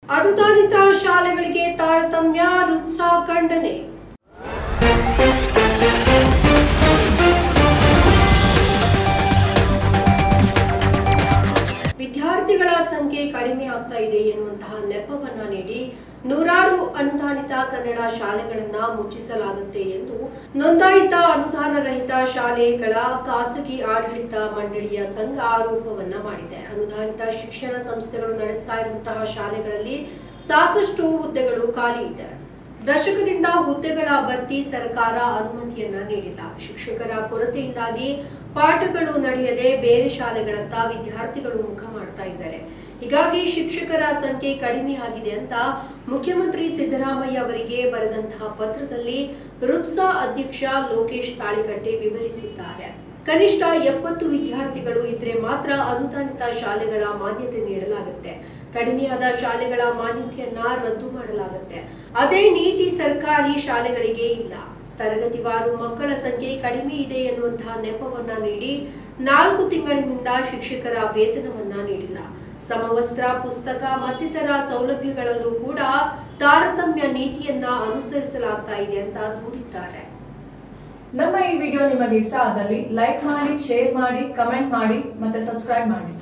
ಅನುದಾನಿತ ಶಾಲೆಗಳಿಗೆ ತಾರತಮ್ಯ ರುಪ್ಸಾ ಖಂಡನೆ. ವಿದ್ಯಾರ್ಥಿಗಳ ಸಂಖ್ಯೆ ಕಡಿಮೆ ಆಗ್ತಾ ಇದೆ ಎನ್ನುವಂತಹ ನೆಪವನ್ನ ನೀಡಿ ನೂರಾರು ಅನುದಾನಿತ ಕನ್ನಡ ಶಾಲೆಗಳನ್ನ ಮುಚ್ಚಿಸಲಾಗುತ್ತೆ ಎಂದು ನೋಂದಾಯಿತ ಅನುದಾನ ರಹಿತ ಶಾಲೆಗಳ ಖಾಸಗಿ ಆಡಳಿತ ಮಂಡಳಿಯ ಸಂಘ ಆರೋಪವನ್ನ ಮಾಡಿದೆ. ಅನುದಾನಿತ ಶಿಕ್ಷಣ ಸಂಸ್ಥೆಗಳು ನಡೆಸ್ತಾ ಇರುವಂತಹ ಶಾಲೆಗಳಲ್ಲಿ ಸಾಕಷ್ಟು ಹುದ್ದೆಗಳು ಖಾಲಿ ಇದೆ. ದಶಕದಿಂದ ಹುದ್ದೆಗಳ ಭರ್ತಿ ಸರ್ಕಾರ ಅನುಮತಿಯನ್ನ ನೀಡಿಲ್ಲ. ಶಿಕ್ಷಕರ ಕೊರತೆಯಿಂದಾಗಿ ಪಾಠಗಳು ನಡೆಯದೆ ಬೇರೆ ಶಾಲೆಗಳತ್ತ ವಿದ್ಯಾರ್ಥಿಗಳು ಮುಖ ಮಾಡ್ತಾ ಇದ್ದಾರೆ. ಹೀಗಾಗಿ ಶಿಕ್ಷಕರ ಸಂಖ್ಯೆ ಕಡಿಮೆ ಆಗಿದೆ ಅಂತ ಮುಖ್ಯಮಂತ್ರಿ ಸಿದ್ದರಾಮಯ್ಯ ಅವರಿಗೆ ಬರೆದಂತಹ ಪತ್ರದಲ್ಲಿ ರುಪ್ಸಾ ಅಧ್ಯಕ್ಷ ಲೋಕೇಶ್ ತಾಳಿಕಟ್ಟೆ ವಿವರಿಸಿದ್ದಾರೆ. ಕನಿಷ್ಠ 70 ವಿದ್ಯಾರ್ಥಿಗಳು ಇದ್ರೆ ಮಾತ್ರ ಅನುದಾನಿತ ಶಾಲೆಗಳ ಮಾನ್ಯತೆ ನೀಡಲಾಗುತ್ತೆ. ಕಡಿಮೆಯಾದ ಶಾಲೆಗಳ ಮಾನ್ಯತೆಯನ್ನ ರದ್ದು ಮಾಡಲಾಗುತ್ತೆ. ಅದೇ ನೀತಿ ಸರ್ಕಾರಿ ಶಾಲೆಗಳಿಗೆ ಇಲ್ಲ. ತರಗತಿವಾರು ಮಕ್ಕಳ ಸಂಖ್ಯೆ ಕಡಿಮೆ ಇದೆ ಎನ್ನುವಂತಹ ನೆಪವನ್ನ ನೀಡಿ 4 ತಿಂಗಳಿನಿಂದ ಶಿಕ್ಷಕರ ವೇತನವನ್ನ ನೀಡಿಲ್ಲ. ಸಮವಸ್ತ್ರ, ಪುಸ್ತಕ ಮತ್ತಿತರ ಸೌಲಭ್ಯಗಳಲ್ಲೂ ಕೂಡ ತಾರತಮ್ಯ ನೀತಿಯನ್ನ ಅನುಸರಿಸಲಾಗ್ತಾ ಇದೆ ಅಂತ ದೂರಿದ್ದಾರೆ. ನಮ್ಮ ಈ ವಿಡಿಯೋ ನಿಮಗೆ ಇಷ್ಟ ಆದಲ್ಲಿ ಲೈಕ್ ಮಾಡಿ, ಶೇರ್ ಮಾಡಿ, ಕಮೆಂಟ್ ಮಾಡಿ ಮತ್ತೆ ಸಬ್ಸ್ಕ್ರೈಬ್ ಮಾಡಿ.